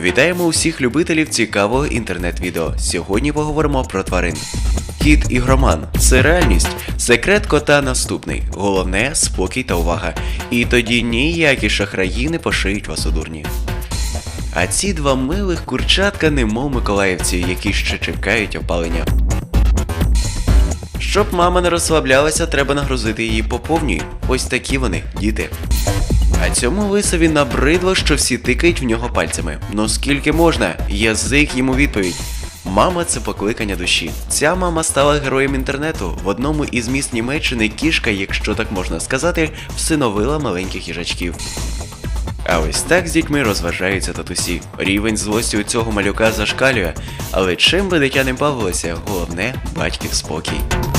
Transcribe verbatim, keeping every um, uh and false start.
Вітаємо усіх любителів цікавого інтернет-відео. Сьогодні поговоримо про тварин. Кіт-ігроман – це реальність. Секрет кота наступний. Головне – спокій та увага. І тоді ніякі шахраї не пошиють вас у дурні. А ці два милих курчатка немов миколаївці, які ще чекають опалення. Щоб мама не розслаблялася, треба нагрузити її по повній. Ось такі вони, діти. А цьому лисові набридло, що всі тикають в нього пальцями. Ну скільки можна? Язик йому відповідь. Мама – це покликання душі. Ця мама стала героєм інтернету. В одному із міст Німеччини кішка, якщо так можна сказати, всиновила маленьких їжачків. А ось так з дітьми розважаються татусі. Рівень злості у цього малюка зашкалює. Але чим би дитя не бавилося, головне – батьків спокій.